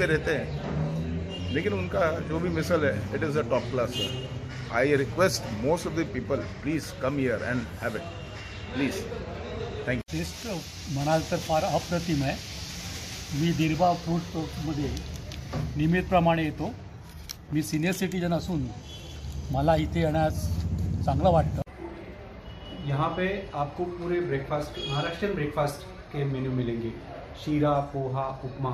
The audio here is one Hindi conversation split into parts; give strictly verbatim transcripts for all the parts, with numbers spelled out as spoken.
रहते हैं, लेकिन उनका जो भी मिसल है it is a top class है। I request most of the people please come here and have it please. Thank you. Taste म्हणाल तर फार अप्रतिम आहे। मी दिरबा फूड स्टोर्समध्ये नियमितप्रमाणे येतो। मी सिनियर सिटीजन असून मला इथे येण्यास चांगलं वाटतं। यहाँ पे आपको पूरे ब्रेकफास्ट महाराष्ट्रियन ब्रेकफास्ट के मेन्यू मिलेंगे, शीरा, पोहा, उपमा।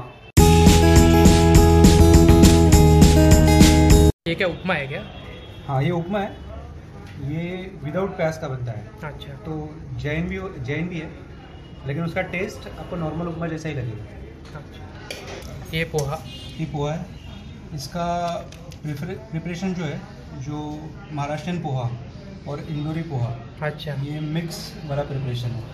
ये क्या उपमा है क्या? हाँ, ये उपमा है। ये विदाउट प्याज का बनता है। अच्छा। तो जैन भी जैन भी है, लेकिन उसका टेस्ट आपको नॉर्मल उपमा जैसा ही लगेगा। अच्छा। ये पोहा ये पोहा है। इसका प्रिपरेशन जो है, जो महाराष्ट्रियन पोहा और इंदौरी पोहा, अच्छा, ये मिक्स वाला प्रिपरेशन है।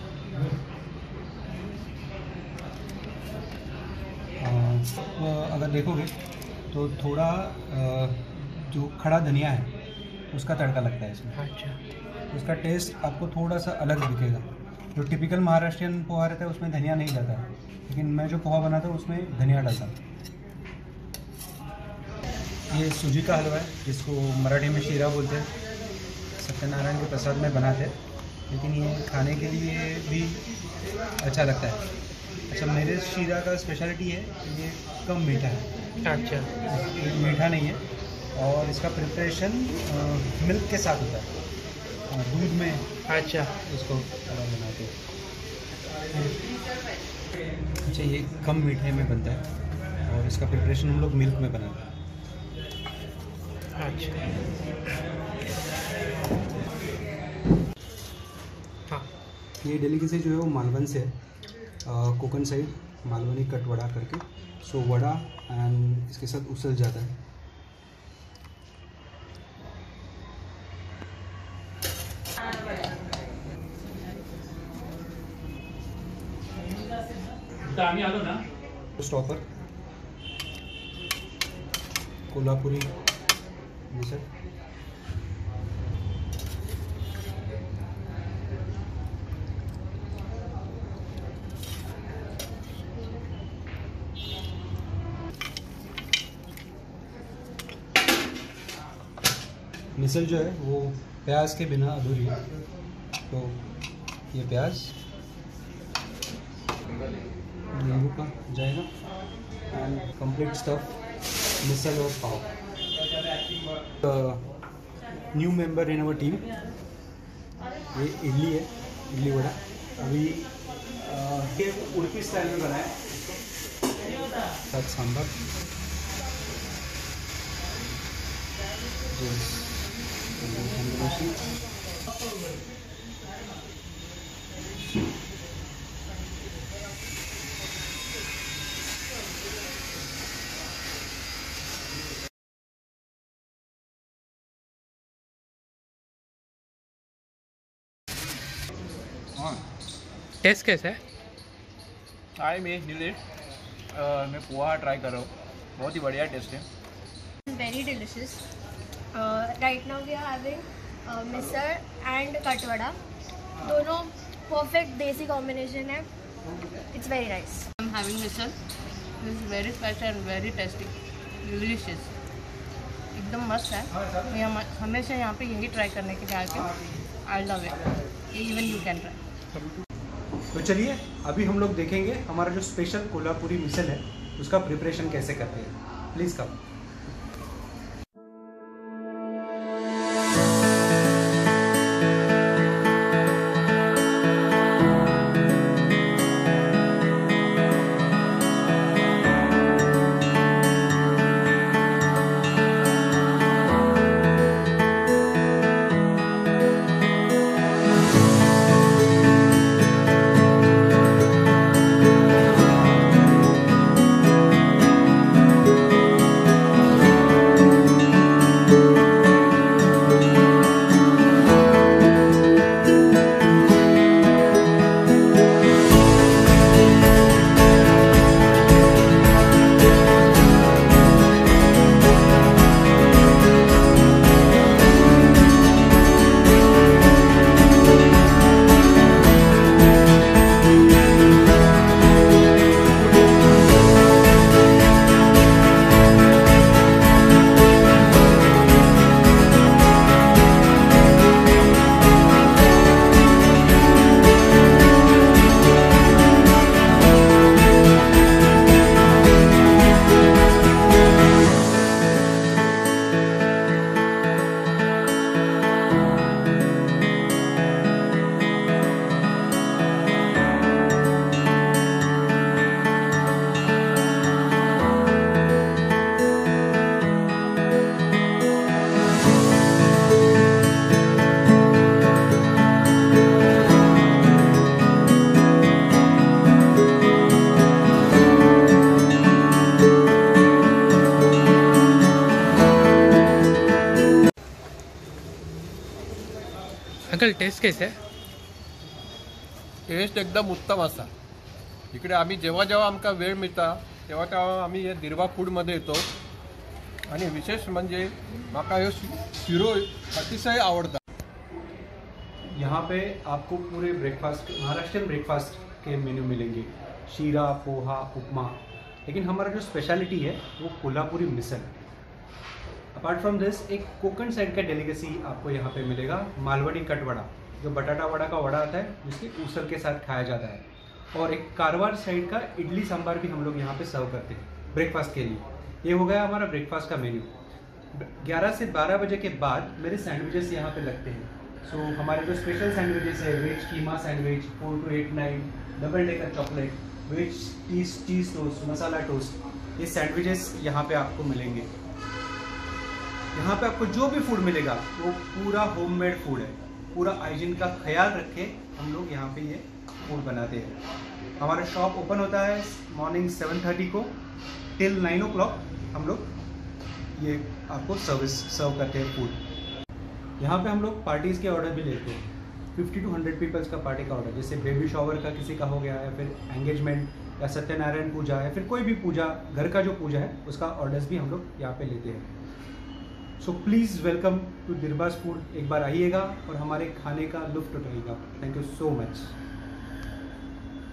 आ, अगर देखोगे तो थोड़ा आ, जो खड़ा धनिया है उसका तड़का लगता है इसमें। अच्छा। उसका टेस्ट आपको थोड़ा सा अलग दिखेगा। जो टिपिकल महाराष्ट्रियन पोहा रहता है उसमें धनिया नहीं डालता है, लेकिन मैं जो पोहा बनाता हूँ उसमें धनिया डालता हूँ। ये सूजी का हलवा है, जिसको मराठी में शीरा बोलते हैं। सत्यनारायण के प्रसाद में बनाते हैं, लेकिन ये खाने के लिए भी अच्छा लगता है। अच्छा, मेरे शीरा का स्पेशलिटी है ये कम मीठा है। अच्छा। ये मीठा नहीं है, और इसका प्रिपरेशन मिल्क के साथ होता है, और दूध में अच्छा इसको बनाते हैं। अच्छा, ये कम मीठे में बनता है, और इसका प्रिपरेशन हम लोग मिल्क में बनाते हैं। अच्छा। हाँ, ये डेलीकेसी जो है वो मालवन से है, कोकन साइड मालवनी कट वड़ा करके। सो वड़ा एंड इसके साथ उसल जाता है। स्टॉपर कोल्हापुरी मिसळ, मिसल जो है वो प्याज के बिना अधूरी है। तो ये प्याज नींबू का जाएगा, एंड कंप्लीट स्टफ मिसल और pav. New member in our team, ये इडली है, इडली वड़ा। अभी uh, ये उड़पी स्टाइल में बनाया, साथ सांभर। टेस्ट कैसा है? हाय, मैं नीलेश, मैं पोहा ट्राई कर रहा हूँ। बहुत ही बढ़िया टेस्ट है। Very delicious. Uh, right now we are having uh, misal and katvada. दोनों perfect देसी combination है. It's very nice. I'm having misal. This is very spicy and very tasty. Delicious. एकदम मस्त है। मैं हम, हमेशा यहाँ पे यही ट्राई करने के लिए आके I love it. Even you can try. तो चलिए अभी हम लोग देखेंगे हमारा जो स्पेशल कोल्हापुरी मिसल है उसका प्रिपरेशन कैसे करते हैं। Please come. अंकल टेस्ट कैसे आहे? टेस्ट एकदम उत्तम असा. इकडे आम्ही जेव्हा जेव्हा आमका वेळ मिळता तेव्हा तेव्हा आम्ही हे दिरबा फूडमध्ये येतो. आणि विशेष म्हणजे माका ह्यो शिरो अतिशय आवडता. यहाँ पे आपको पूरे ब्रेकफास्ट महाराष्ट्रियन ब्रेकफास्ट के मेन्यू मिलेंगे, शीरा, पोहा, उपमा. लेकिन हमारा जो स्पेशलिटी है वो Kolhapuri misal. Apart from this एक कोकण साइड का डेलीकेसी आपको यहाँ पे मिलेगा, मालवनी कटवड़ा, जो बटाटा वड़ा का वड़ा आता है जिसके ऊसल के साथ खाया जाता है. और एक कारवार साइड का इडली सांभर भी हम लोग यहाँ पे सर्व करते हैं ब्रेकफास्ट के लिए. ये हो गया हमारा ब्रेकफास्ट का मेन्यू. ग्यारह से बारह बजे के बाद मेरे सैंडविचेस यहाँ पे लगते हैं. सो so, हमारे जो स्पेशल सैंडविचेस है, veg keema sandwich four two eight nine, double decker chocolate, veg cheese cheese toast, masala toast, ये सैंडविचेस यहाँ पे आपको मिलेंगे. यहाँ पे आपको जो भी फूड मिलेगा वो पूरा होममेड फूड है. पूरा हाइजीन का ख्याल रख के हम लोग यहाँ पे ये फूड बनाते हैं. हमारा शॉप ओपन होता है मॉर्निंग सेवन थर्टी को टिल नाइन ओ क्लॉक. हम लोग ये आपको सर्विस सर्व करते हैं फूड. यहाँ पे हम लोग पार्टीज़ के ऑर्डर भी लेते हैं. फिफ्टी टू हंड्रेड पीपल्स का पार्टी का ऑर्डर, जैसे बेबी शॉवर का किसी का हो गया, या फिर एंगेजमेंट या सत्यनारायण पूजा, या फिर कोई भी पूजा, घर का जो पूजा है उसका ऑर्डर्स भी हम लोग यहाँ पे लेते हैं. सो प्लीज़ वेलकम टू दिरबास फूड. एक बार आइएगा और हमारे खाने का लुत्फ़ उठाइएगा. Thank you so much.